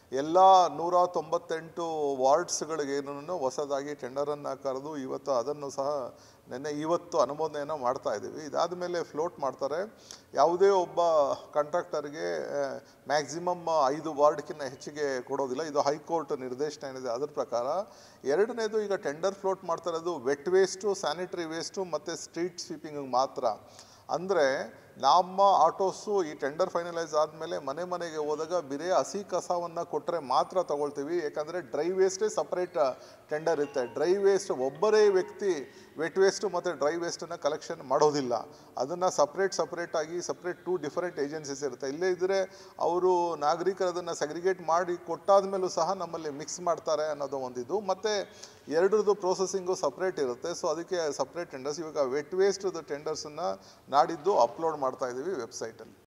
ಎಲ್ಲ 198 ವಾರ್ಡ್ಸ್ಗಳಿಗೇನೂ ಹೊಸದಾಗಿ ಟೆಂಡರನ್ನು ಕರೆದು ಇವತ್ತು ಅದನ್ನು ಸಹ ಇವತ್ತು ಅನುಮೋದನೆಯನ್ನು ಮಾಡ್ತಾ ಇದ್ದೀವಿ. ಇದಾದ ಮೇಲೆ ಫ್ಲೋಟ್ ಮಾಡ್ತಾರೆ. ಯಾವುದೇ ಒಬ್ಬ ಕಾಂಟ್ರಾಕ್ಟರ್ಗೆ ಮ್ಯಾಕ್ಸಿಮಮ್ 5 ವಾರ್ಡ್ಕಿಂತ ಹೆಚ್ಚಿಗೆ ಕೊಡೋದಿಲ್ಲ. ಇದು ಹೈಕೋರ್ಟ್ ನಿರ್ದೇಶನ ಏನಿದೆ ಅದರ ಪ್ರಕಾರ. ಎರಡನೇದು, ಈಗ ಟೆಂಡರ್ ಫ್ಲೋಟ್ ಮಾಡ್ತಾ ಇರೋದು ವೆಟ್ ವೇಸ್ಟು, ಸ್ಯಾನಿಟರಿ ವೇಸ್ಟು ಮತ್ತು ಸ್ಟ್ರೀಟ್ ಸ್ವೀಪಿಂಗ್ ಮಾತ್ರ. ಅಂದರೆ ನಮ್ಮ ಆಟೋಸು ಈ ಟೆಂಡರ್ ಫೈನಲೈಸ್ ಆದಮೇಲೆ ಮನೆಗೆ ಹೋದಾಗ ಬರೀ ಹಸಿ ಕಸವನ್ನು ಕೊಟ್ಟರೆ ಮಾತ್ರ ತಗೊಳ್ತೀವಿ. ಯಾಕಂದರೆ ಡ್ರೈ ವೇಸ್ಟೇ ಸಪ್ರೇಟ್ ಟೆಂಡರ್ ಇರುತ್ತೆ. ಡ್ರೈ ವೇಸ್ಟ್ ಒಬ್ಬರೇ ವ್ಯಕ್ತಿ ವೆಟ್ ವೇಸ್ಟು ಮತ್ತು ಡ್ರೈ ವೇಸ್ಟನ್ನು ಕಲೆಕ್ಷನ್ ಮಾಡೋದಿಲ್ಲ. ಅದನ್ನು ಸಪ್ರೇಟಾಗಿ 2 ಡಿಫರೆಂಟ್ ಏಜೆನ್ಸೀಸ್ ಇರುತ್ತೆ. ಇಲ್ಲೇ ಇದ್ದರೆ ಅವರು ನಾಗರಿಕರು ಅದನ್ನು ಸೆಗ್ರಿಗೇಟ್ ಮಾಡಿ ಕೊಟ್ಟಾದ ಮೇಲೂ ಸಹ ನಮ್ಮಲ್ಲಿ ಮಿಕ್ಸ್ ಮಾಡ್ತಾರೆ ಅನ್ನೋದು ಒಂದಿದು. ಮತ್ತು ಎರಡರದ್ದು ಪ್ರೋಸೆಸಿಂಗು ಸಪ್ರೇಟ್ ಇರುತ್ತೆ. ಸೊ ಅದಕ್ಕೆ ಸಪ್ರೇಟ್ ಟೆಂಡರ್ಸ್. ಇವಾಗ ವೆಟ್ ವೇಸ್ಟ್ದು ಟೆಂಡರ್ಸನ್ನು ನಾಡಿದ್ದು ಅಪ್ಲೋಡ್ ಮಾಡ್ತಾ ಇದ್ದೀವಿ ವೆಬ್ಸೈಟಲ್ಲಿ.